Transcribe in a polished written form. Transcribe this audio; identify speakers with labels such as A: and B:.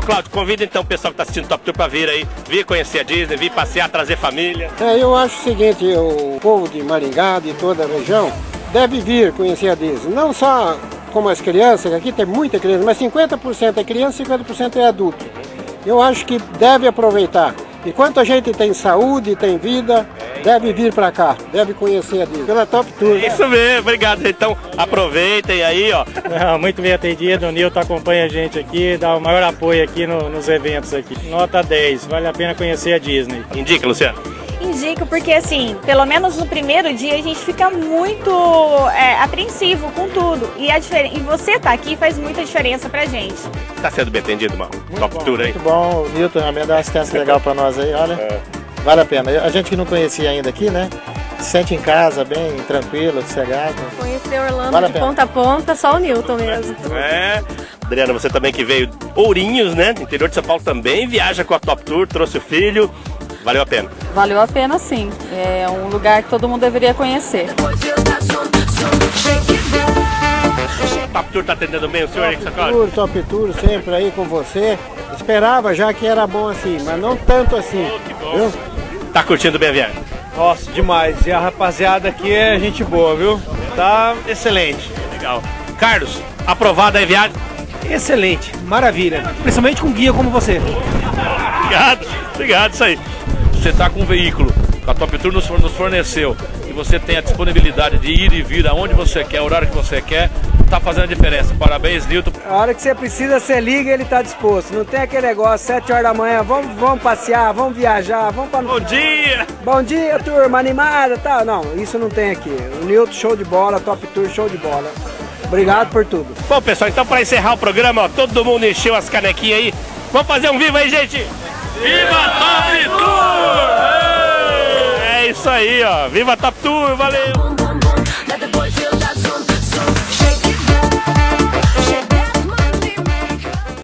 A: Cláudio, convida então o pessoal que está assistindo Top Tour para vir aí, vir conhecer a Disney, vir passear, trazer família.
B: Eu acho o seguinte, o povo de Maringá, de toda a região, deve vir conhecer a Disney. Não só como as crianças, que aqui tem muita criança, mas 50% é criança e 50% é adulto. Eu acho que deve aproveitar. Enquanto a gente tem saúde, tem vida, deve vir para cá, deve conhecer a Disney, pela Top Tour.
A: Isso mesmo, obrigado, gente. Então aproveitem aí, ó.
C: Muito bem atendido, o Nilton acompanha a gente aqui, dá o maior apoio aqui nos eventos aqui. Nota 10, vale a pena conhecer a Disney.
A: Indica, Luciano.
D: Indico porque, assim, pelo menos no primeiro dia a gente fica muito apreensivo com tudo. E você tá aqui faz muita diferença pra gente.
A: Tá sendo bem atendido, mano. Top Tour aí.
C: Muito bom, o Nilton realmente dá uma assistência legal pra nós aí, olha. Vale a pena. A gente que não conhecia ainda aqui, né? Se sente em casa, bem tranquilo, sossegado.
E: Conhecer Orlando de ponta a ponta, só o Nilton mesmo.
A: Adriana, você também que veio Ourinhos, né? Interior de São Paulo também, viaja com a Top Tour, trouxe o filho. Valeu a pena?
E: Valeu a pena, sim. É um lugar que todo mundo deveria conhecer.
A: Top Tour tá atendendo bem o senhor aí,
B: Top Tour, sempre aí com você. Esperava já que era bom assim, mas não tanto assim. Viu?
A: Tá curtindo bem a viagem?
F: Nossa, demais. E a rapaziada aqui é gente boa, viu? Tá excelente.
A: Legal. Carlos, aprovada a viagem?
F: Excelente, maravilha. Principalmente com guia como você.
A: Obrigado, isso aí.
G: Você está com um veículo, a Top Tour nos forneceu, e você tem a disponibilidade de ir e vir aonde você quer, o horário que você quer, está fazendo a diferença. Parabéns, Nilton.
H: A hora que você precisa, você liga e ele está disposto. Não tem aquele negócio, 7 horas da manhã, vamos passear, vamos viajar, vamos para...
A: Bom dia!
H: Bom dia, turma, animada, tá? Não, isso não tem aqui. O Nilton, show de bola, Top Tour, show de bola. Obrigado por tudo.
A: Bom, pessoal, então para encerrar o programa, ó, todo mundo encheu as canequinhas aí. Vamos fazer um viva aí, gente! Viva Top Tour! É isso aí, ó. Viva Top Tour, valeu!